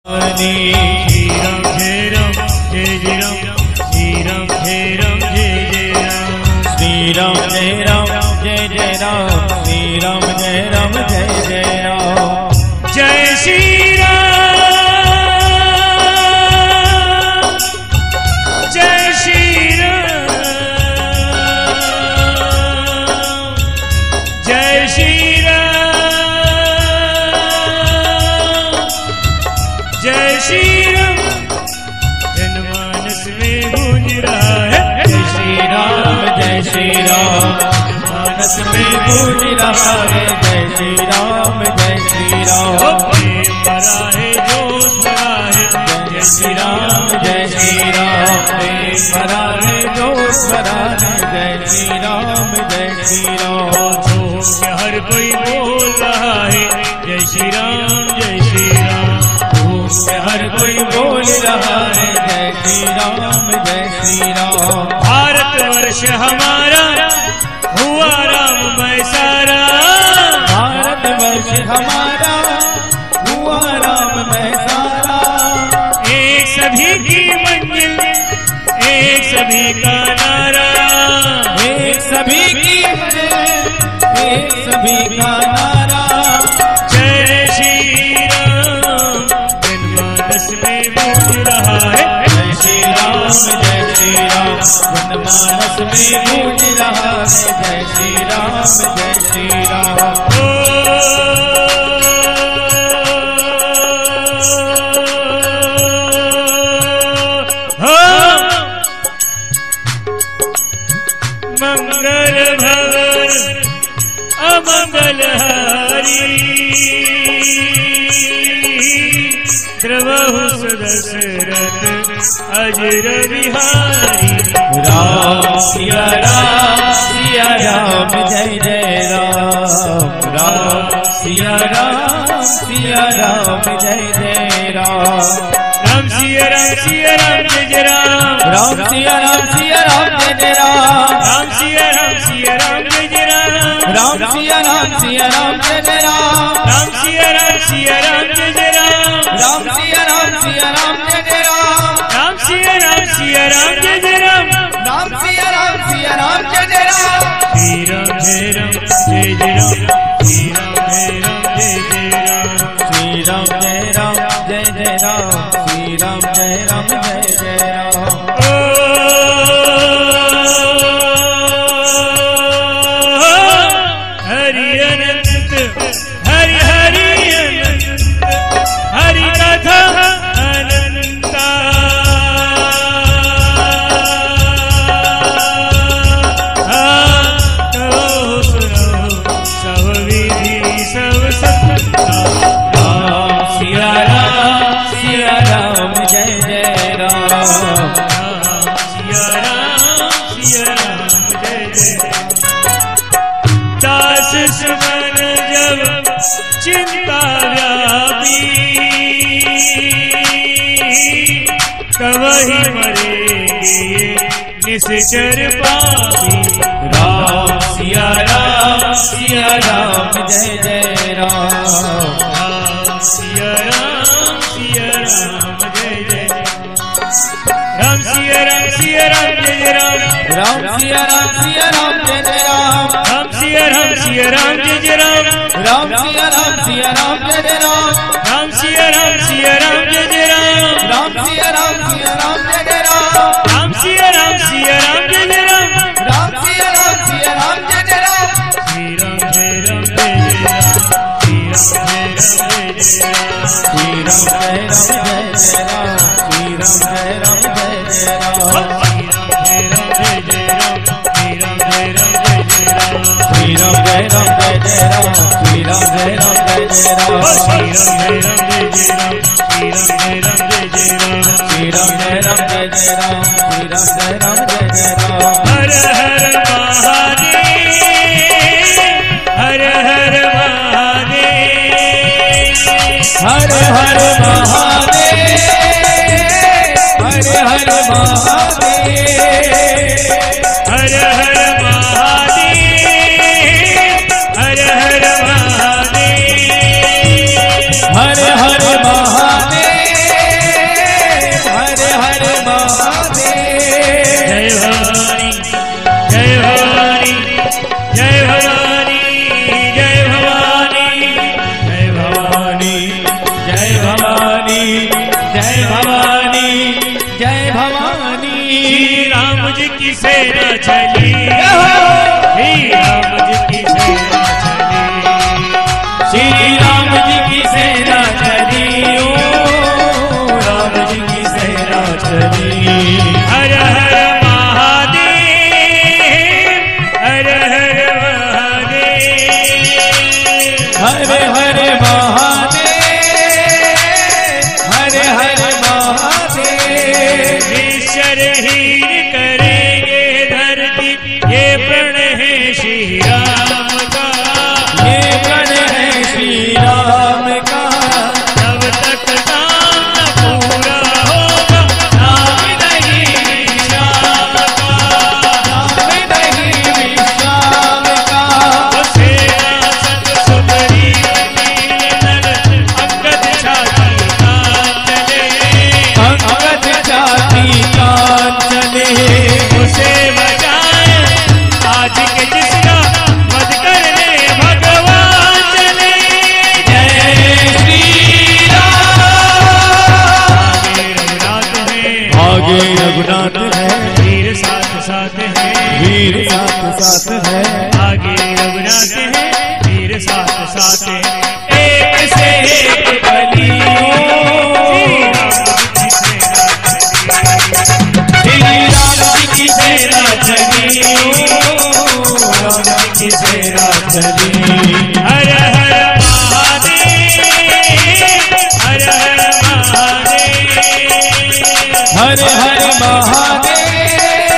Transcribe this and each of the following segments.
श्री राम जय राम जय जय राम श्री राम जय राम जय जय राम श्री राम जय राम जय जय राम श्री राम जय राम जय जय राम जय श्री राम जय श्री राम जय श्री राम जय श्री राम जनमानस में गूंज रहा है जय श्री राम जय श्री राम मानस में गूंज रहा है जय श्री राम जय श्री राम प्रेम भरा है जोश भरा है जय श्री राम जय श्री राम प्रेम भरा है जोश भरा है जय श्री राम जय श्री राम हर कोई बोल रहा है जय श्री राम जय श्री राम हर कोई बोल रहा है जय श्री राम जय श्री राम भारतवर्ष हमारा हुआ राममय सारा भारतवर्ष हमारा हुआ राममय सारा एक सभी की मंजिल एक सभी का नारा एक सभी की एक सभी का नारा जय श्री राम जनमानस में गूंज रहा है जय श्री राम जय श्री राम जनमानस में गूंज रहा है जय श्री राम जय श्री राम मंगल भवन अमंगल हारी द्रवहु दशरथ अजर बिहारी राम सिया राम जय जय राम राम सिया राम जय जय राम राम सिया राम जय जय राम राम सिया राम जय जय राम राम सिया राम जय जय राम राम सिया राम जय जय राम राम सिया राम जय जय राम राम सिया राम जय जय राम राम सिया राम जय जय राम राम सिया राम जय जय राम श्री राम जय राम जय जय राम श्री राम जय राम जय जय राम श्री राम जय राम जय जय राम हरि अनंत हरि हरि अनंत हरि कथा अनंता कहो सुनो सब विधि सब सत्ता राम सिया राम जय जय राम सिया राम जय जय दास सुमन जब चिंता व्यापी कवहि मरेंगे निश्चर पापी राम सिया राम जय जय राम सिया राम जय जय राम सिया राम जय जय राम राम सिया राम जय जय राम राम सिया राम जय जय राम राम सिया राम जय जय राम राम सिया राम जय जय राम राम सिया राम जय जय राम राम सिया राम जय जय राम राम सिया राम जय जय राम श्री राम जय राम जय जय राम श्री राम जय राम जय राम श्री राम जय राम जय जय राम श्री राम जय राम जय जय राम श्री राम जय राम जय जय राम श्री राम जय राम जय जय राम श्री राम जय राम जय जय राम हर हर महादेव हर हर महादेव हर हर महादेव हर हर महादेव हर हर महादेव हर हर महादेव हर हर महादेव जय भवानी, जय भवानी। श्री राम जी की सेना चली, श्री राम जी की सेना चली, श्री राम जी की सेना चली, ओ राम जी की सेना चली। हर हर महादेव, हर हर महादेव, हर हर महादेव, हर हर महादेव। ईश्वरहीन करेंगे धरती, ये प्रण है श्री राम का, ये प्रण है श्री राम का। जब तक काम न पूरा होगा, नाम नहीं श्याम का, नाम नहीं विश्राम का। सेना संग सुग्रीव नील अंगद छाती तान चले, अंगद छाती तान चले। उसे बचाए आज के जिसका वध करने भगवान चले। जय श्री राम। आगे रघुनाथ है, आगे रघुनाथ है, वीर साथ साथ है, वीर साथ साथ है। आगे रघुनाथ है, वीर साथ साथ है। एक से एक बली, श्री राम जी की सेना चली, ओ राम जी की सेना चली। हर हर महादेव, हर हर महादेव, हर हर महादेव,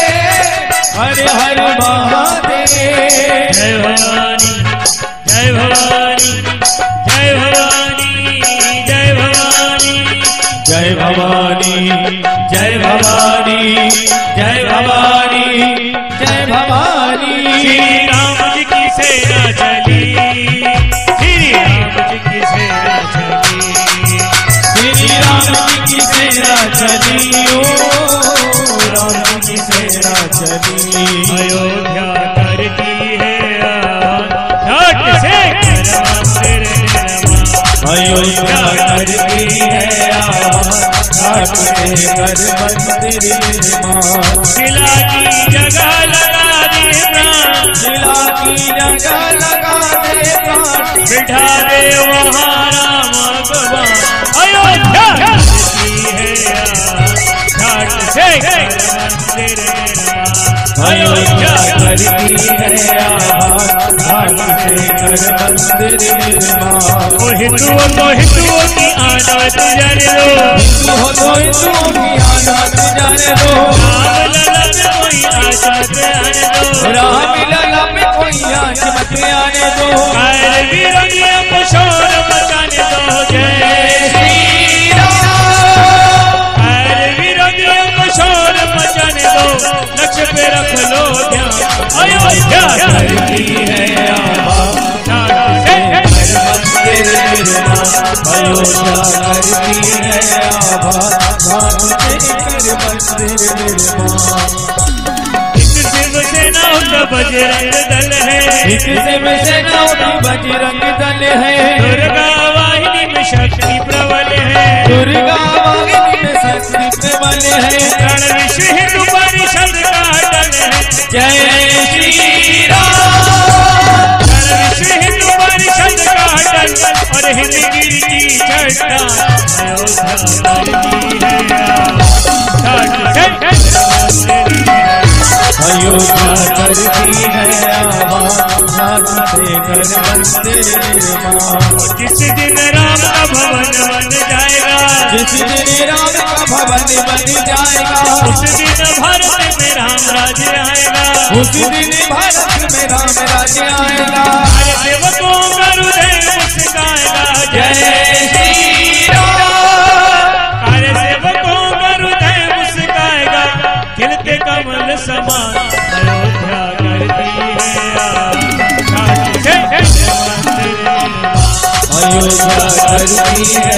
हर हर महादेव। जय भवानी, जय भवानी, जय भवानी, जय भवानी, जय भवानी, जय भवानी, जय भवानी, जय भवानी। श्री राम जी की सेना चली, श्री राम जी की सेना चली, श्री राम जी की सेना चली, ओ राम जी की सेना चली। अयोध्या करती है झट से कर मंदिर निर्माण, अयोध्या करती है घाट से कर मंदिर निर्माण। शिला की जगह लगा दे प्राण, शिला की जगह लगा दे प्राण, बिठा दे वहाँ राम भगवान। अयोध्या करती है झट से कर मंदिर निर्माण, अयोध्या करती है घाट से कर मंदिर निर्माण। ओ हिंदुओं को हिंदुओं की आजाद जाने दो, हिंदू हो तो हिंदुओं की आजाद जाने दो, राम लला में कोई आजाद आने दो, राम लला में कोई आँच मत आने दो। कायर वीरों को शोर मचाने दो। जय श्री राम। कायर वीरों को शोर मचाने दो, लक्ष्य पे रख लो ध्यान। अयोध्या करती है झाट से मंदिर निर्माण, अयोध्या करती है घाट से कर मंदिर निर्माण। एक शिवसेना का बजरंग दल है, एक शिवसेना की बजरंग दल है, दुर्गा वाहिनी में शक्ति प्रबल है, दुर्गा वाहिनी में शक्ति प्रबल है। रण विश्व हिंदू परिषद का दल है। जय श्री राम। रण विश्व हिंदू परिषद का दल और हिंदगिरी की चट्टान, अयोध्या करती है घाट से कर मंदिर। अयोध्या करती है घाट से कर मंदिर निर्माण। जिस दिन राम का भवन बन जाएगा, जिस दिन राम का भवन बन जाएगा, उस दिन भारत में राम राज्य आएगा, उस दिन भारत में राम राज्य आएगा। हर सेवकों का हृदय मुस्काएगा। जय श्री राम। हर सेवकों का हृदय मुस्काएगा, खिलते कमल समान अयोध्या करती है घाट से मंदिर। अयोध्या करती है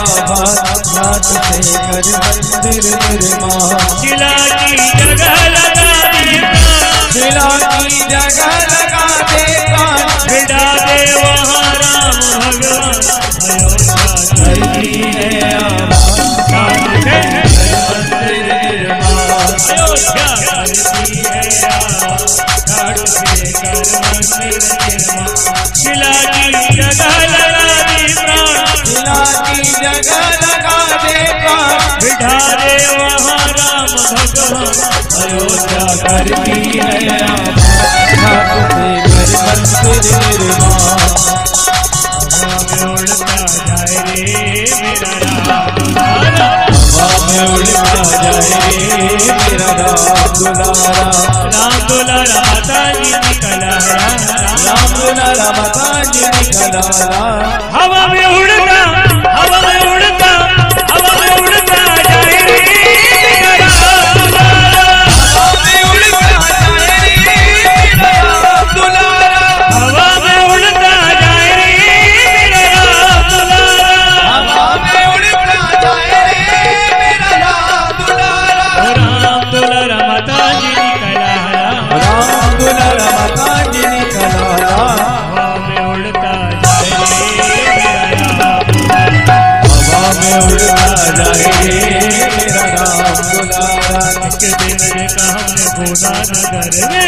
घाट से कर मंदिर निर्माण। शिला की जगह लगा दे प्राण, शिला की जगह लगा दे प्राण, बिठा दे वहाँ राम भगवान। अयोध्या करती है देखा बिठारे वहाँ राम भगवान अयोध्या करती है आबाद घर मंदिर निर्माण उड़ता जाए रे मेरा राम दुलारा में उड़ता जाए मेरा राम दुलारा माता जी निकला राम दुलारा माता जी निकला हवा में उड़ता हवा में उड़ता हवा में उड़ता जाए रे मेरा राम दुलारा हवा में उड़ता जाए मेरा राम दुलारा हवा में उड़ता जाए रे मेरा राम दुलारा हवा में उड़ता जाए मेरा राम दुलारा राम दुलारा माता जी निकला राम दुलारा माता जी निकला हवा में उड़ता जाए रे मेरा राम दुलारा हवा में उड़ता जाए मेरा राम दुलारा के दिन देखा हमने गोदा नगर में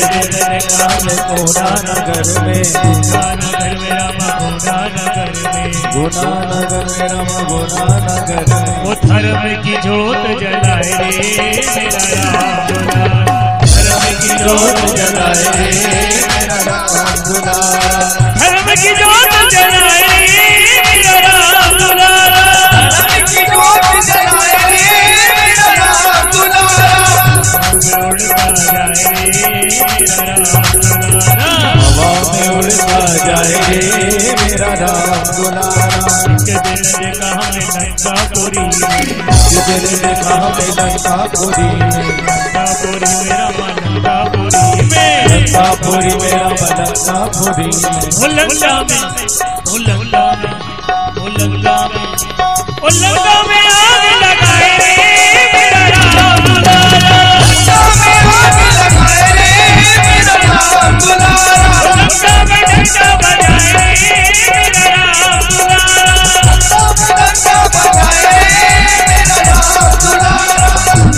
कोना नगर में गोदा नगर में रामा गोदा नगर में गुना नगर में राम गुना नगर में वो धर्म की जोत जलाए रे मेरा राम दुलारा धर्म की जोत जलाए रे मेरा राम दुलारा धर्म की जोत जलाए रे मेरा राम दुलारा धर्म की जोत जलाए मेरा राम दुलारा उड़ता जाए रे मेरा राम दुलारा हवा में उड़ता जाए मेरा राम दुलारा के दिल देखा हमने लंकापुरी में जिधर देखा हमें लंकापुरी में लंकापुरी मेरा मन लंकापुरी में लंकापुरी मेरा लंकापुरी में उल्लंघा में उल्लंघा में उल्लंघा में उल्लंघा में आग लगाए रे मेरा राम दुलारा लंका में आग लगाए मेरा राम दुलारा उल्लंघा में डंडा बजाए रे मेरा राम दुलारा लंका बजाए मेरा राम दुलारा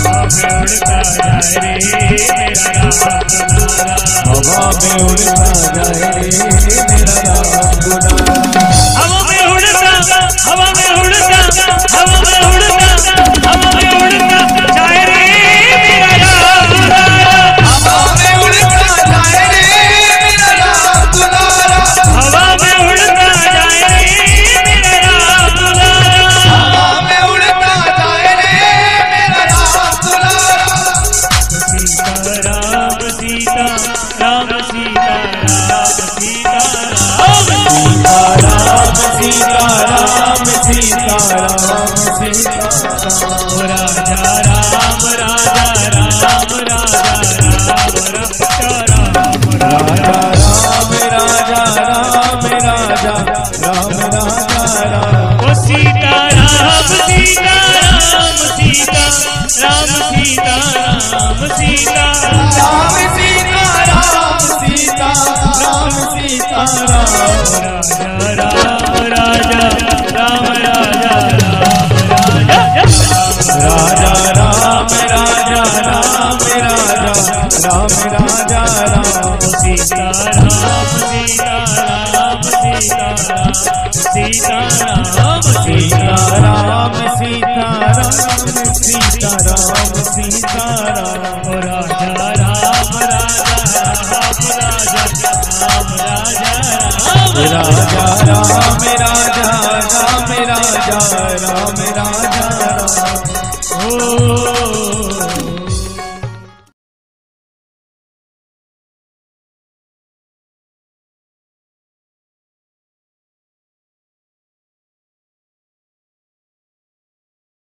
हवा में उड़ता जाए रे मेरा राम दुलारा हवा में उड़ता जाए मेरा राम दुलारा हवा में उड़ता हवा में उड़ता हवा में उड़ता जाए रे मेरा राम दुलारा हवा में उड़ता जाए मेरा राम दुलारा हवा में उड़ता जाए रे मेरा राम दुलारा हवा में उड़ता जाए मेरा राम दुलारा सीता राम सीता राम सीता राम सीता राम सीता राम सीता राम सीता राम ओ राजा राम राजा राम राजा राम राम राम राजा राम राजा राम राजा राम राजा राम ओ सीता राम सीता राम सीता राम सीता राम सीता राम सीता राम सीता राम सीता राम राजा राम राजा राम राजा राम राजा राजा राम राजा राम राजा राम राजा राम सीता राम सीता राम सीता राम सीता राम सीता राम सीता राम सीता राम सीता राम ओ राजा राम राजा राम राजा राम राजा राम राजा राम राजा राम राजा राम